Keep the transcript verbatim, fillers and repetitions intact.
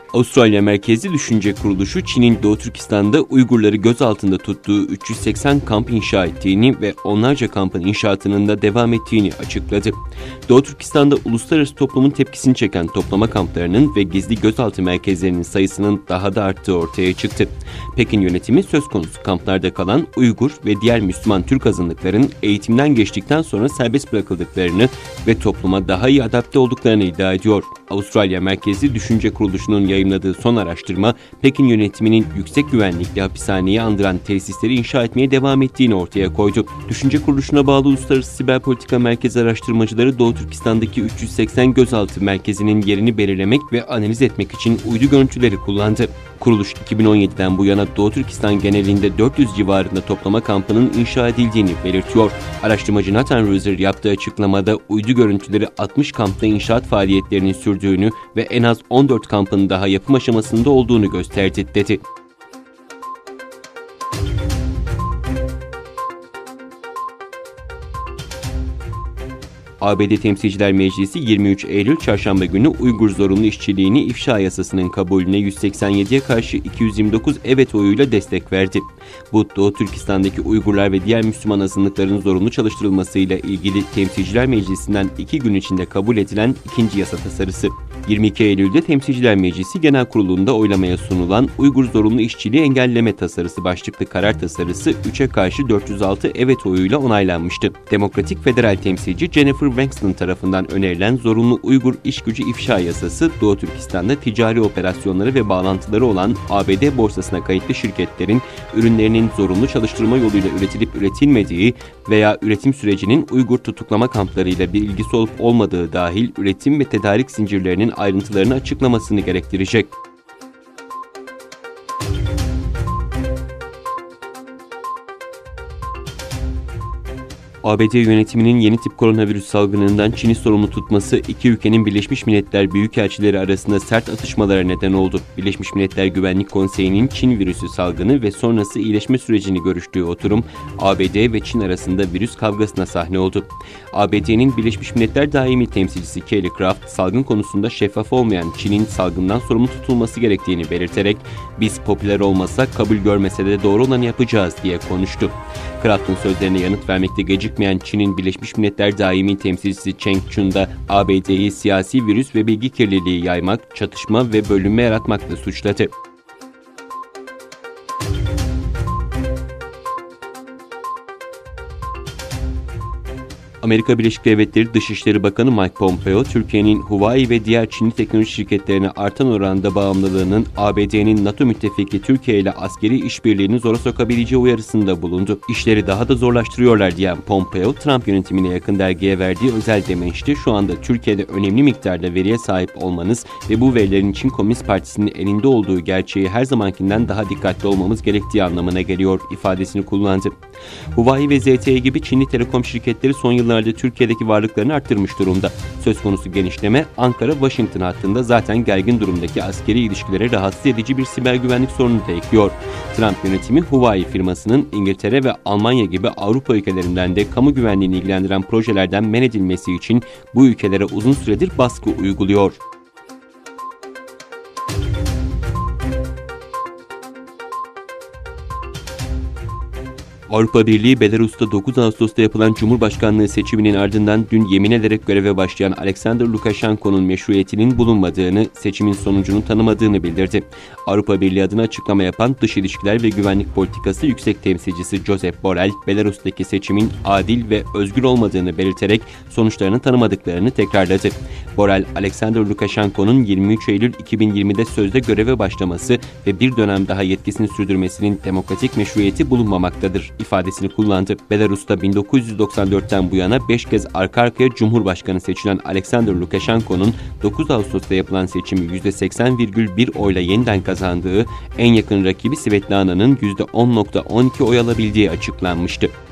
Avustralya merkezli düşünce kuruluşu, Çin'in Doğu Türkistan'da Uygurları gözaltında tuttuğu üç yüz seksen kamp inşa ettiğini ve onlarca kampın inşaatının da devam ettiğini açıkladı. Doğu Türkistan'da uluslararası toplumun tepkisini çeken toplama kamplarının ve gizli gözaltı merkezlerinin sayısının daha da arttığı ortaya çıktı. Pekin yönetimi söz konusu kamplarda kalan Uygur ve diğer Müslüman Türk azınlıkların eğitimden geçtikten sonra serbest bırakıldıklarını ve topluma daha iyi adapte olduklarını iddia ediyor. Avustralya merkezli düşünce kuruluşunun yayımladığı son araştırma, Pekin yönetiminin yüksek güvenlikli hapishaneyi andıran tesisleri inşa etmeye devam ettiğini ortaya koydu. Düşünce kuruluşuna bağlı Uluslararası Siber Politika Merkezi araştırmacıları Doğu Türkistan'daki üç yüz seksen gözaltı merkezinin yerini belirlemek ve analiz etmek için uydu görüntüleri kullandı. Kuruluş iki bin on yediden bu yana Doğu Türkistan genelinde dört yüz civarında toplama kampının inşa edildiğini belirtiyor. Araştırmacı Nathan Ruser yaptığı açıklamada uydu görüntüleri altmış kampta inşaat faaliyetlerinin sürdüğünü ve en az on dört kampın daha yapım aşamasında olduğunu gösterdi, dedi. A B D Temsilciler Meclisi yirmi üç Eylül Çarşamba günü Uygur zorunlu işçiliğini ifşa yasasının kabulüne yüz seksen yediye karşı iki yüz yirmi dokuz evet oyuyla destek verdi. Bu, Doğu Türkistan'daki Uygurlar ve diğer Müslüman azınlıkların zorunlu çalıştırılmasıyla ilgili Temsilciler Meclisi'nden iki gün içinde kabul edilen ikinci yasa tasarısı. yirmi iki Eylül'de Temsilciler Meclisi Genel Kurulu'nda oylamaya sunulan Uygur zorunlu işçiliği engelleme tasarısı başlıklı karar tasarısı üçe karşı dört yüz altı evet oyuyla onaylanmıştı. Demokratik Federal Temsilci Jennifer Wexton tarafından önerilen zorunlu Uygur iş gücü ifşa yasası, Doğu Türkistan'da ticari operasyonları ve bağlantıları olan A B D borsasına kayıtlı şirketlerin ürünlerinin zorunlu çalıştırma yoluyla üretilip üretilmediği veya üretim sürecinin Uygur tutuklama kamplarıyla bir ilgisi olup olmadığı dahil üretim ve tedarik zincirlerinin ayrıntılarını açıklamasını gerektirecek. A B D yönetiminin yeni tip koronavirüs salgınından Çin'i sorumlu tutması iki ülkenin Birleşmiş Milletler Büyükelçileri arasında sert atışmalara neden oldu. Birleşmiş Milletler Güvenlik Konseyi'nin Çin virüsü salgını ve sonrası iyileşme sürecini görüştüğü oturum, A B D ve Çin arasında virüs kavgasına sahne oldu. A B D'nin Birleşmiş Milletler Daimi Temsilcisi Kelly Craft, salgın konusunda şeffaf olmayan Çin'in salgından sorumlu tutulması gerektiğini belirterek, "Biz popüler olmasak, kabul görmese de doğru olanı yapacağız," diye konuştu. Craft'ın sözlerine yanıt vermekte gecikmeyen Çin'in Birleşmiş Milletler Daimi Temsilcisi Cheng Chun da A B D'yi siyasi virüs ve bilgi kirliliği yaymak, çatışma ve bölünme yaratmakla suçladı. Amerika Birleşik Devletleri Dışişleri Bakanı Mike Pompeo, Türkiye'nin Huawei ve diğer Çinli teknoloji şirketlerine artan oranda bağımlılığının A B D'nin NATO müttefiki Türkiye ile askeri işbirliğini zora sokabileceği uyarısında bulundu. "İşleri daha da zorlaştırıyorlar," diyen Pompeo, Trump yönetimine yakın dergiye verdiği özel demeçte, "Şu anda Türkiye'de önemli miktarda veriye sahip olmanız ve bu verilerin Çin Komünist Partisi'nin elinde olduğu gerçeği her zamankinden daha dikkatli olmamız gerektiği anlamına geliyor," ifadesini kullandı. Huawei ve Z T E gibi Çinli telekom şirketleri son yıllarda Türkiye'deki varlıklarını arttırmış durumda. Söz konusu genişleme, Ankara-Washington hattında zaten gergin durumdaki askeri ilişkilere rahatsız edici bir siber güvenlik sorunu da ekliyor. Trump yönetimi Huawei firmasının İngiltere ve Almanya gibi Avrupa ülkelerinden de kamu güvenliğini ilgilendiren projelerden men edilmesi için bu ülkelere uzun süredir baskı uyguluyor. Avrupa Birliği, Belarus'ta dokuz Ağustos'ta yapılan Cumhurbaşkanlığı seçiminin ardından dün yemin ederek göreve başlayan Alexander Lukashenko'nun meşruiyetinin bulunmadığını, seçimin sonucunu tanımadığını bildirdi. Avrupa Birliği adına açıklama yapan Dış İlişkiler ve Güvenlik Politikası Yüksek Temsilcisi Josep Borrell, Belarus'taki seçimin adil ve özgür olmadığını belirterek sonuçlarını tanımadıklarını tekrarladı. Borrell, Alexander Lukashenko'nun yirmi üç Eylül iki bin yirmide sözde göreve başlaması ve bir dönem daha yetkisini sürdürmesinin demokratik meşruiyeti bulunmamaktadır ifadesini kullandı. Belarus'ta bin dokuz yüz doksan dörtten bu yana beş kez arka arkaya Cumhurbaşkanı seçilen Alexander Lukashenko'nun dokuz Ağustos'ta yapılan seçimi yüzde seksen virgül bir oyla yeniden kazandığı, en yakın rakibi Svetlana'nın yüzde on virgül on iki oy alabildiği açıklanmıştı.